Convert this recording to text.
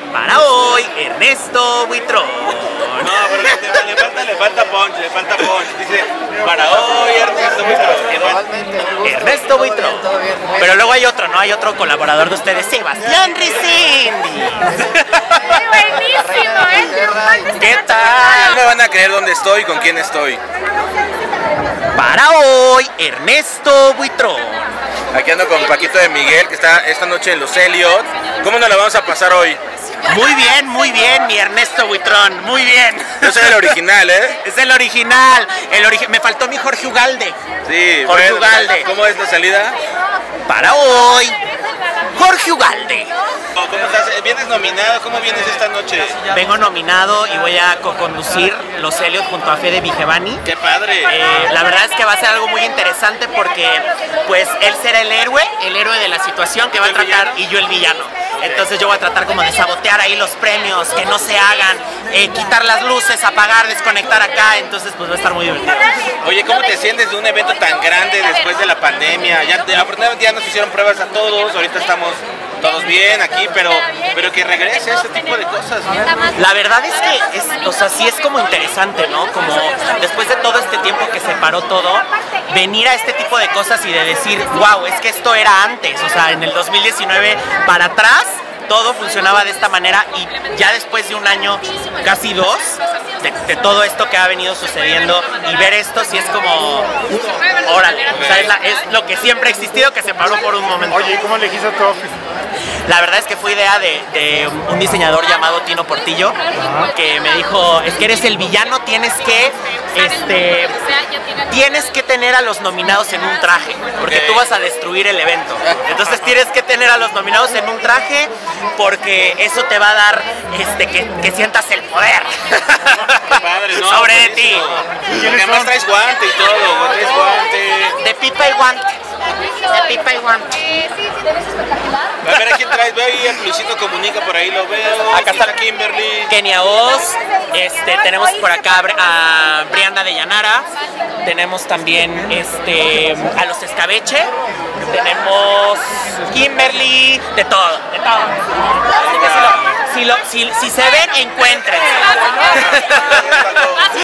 Para hoy, Ernesto Buitrón. No, pero le falta punch. Dice, para hoy, Ernesto Buitrón. Ernesto Buitrón. Pero luego hay otro, ¿no? Hay otro colaborador de ustedes, Sebastián Ricindi. Buenísimo, ¿Qué No tal? me van a creer dónde estoy y con quién estoy. Para hoy, Ernesto Buitrón. Aquí ando con Paquito de Miguel, que está esta noche en Los Elliot. ¿Cómo nos la vamos a pasar hoy? Muy bien, mi Ernesto Buitrón, muy bien. Yo soy el original, ¿eh? Es el original, me faltó mi Jorge Ugalde. Sí, Jorge bueno, Ugalde. ¿cómo es la salida? Para hoy, Jorge Ugalde. ¿Cómo estás? ¿Vienes nominado? ¿Cómo vienes esta noche? Vengo nominado y voy a co-conducir Los Elliot junto a Fede Vigevani. ¡Qué padre! La verdad es que va a ser algo muy interesante porque pues él será el héroe de la situación que va a tratar y yo el villano. Entonces yo voy a tratar como de sabotear ahí los premios, que no se hagan, quitar las luces, apagar, desconectar acá, entonces pues va a estar muy divertido. Oye, ¿cómo te sientes de un evento tan grande después de la pandemia? Afortunadamente ya nos hicieron pruebas a todos, ahorita estamos todos bien aquí, pero que regrese este tipo de cosas, ¿no? La verdad es que, o sea, sí es como interesante, ¿no? Como después de todo este tiempo que se paró todo, venir a este tipo de cosas y de decir, wow, es que esto era antes, o sea, en el 2019 para atrás, todo funcionaba de esta manera y ya después de un año, casi dos, de todo esto que ha venido sucediendo y ver esto sí es como, órale, o sea, es lo que siempre ha existido, que se paró por un momento. Oye, ¿y cómo elegiste a tu outfit? La verdad es que fue idea de un diseñador llamado Tino Portillo, que me dijo, es que eres el villano, tienes que tener a los nominados en un traje, porque tú vas a destruir el evento. Entonces tienes que tener a los nominados en un traje, porque eso te va a dar que sientas el poder Padre, ¿no? sobre de ti. Porque además traes guante y todo, traes guante. De pipa y guante. De pipa y guante. A ver, ¿a quién traes? Veo ahí a Luisito Comunica, por ahí lo veo. Acá está Kimberly. Kenia Oz, tenemos por acá a Brianda de Llanara, tenemos también a los Escabeche, tenemos Kimberly, de todo. Así que si se ven, encuentren.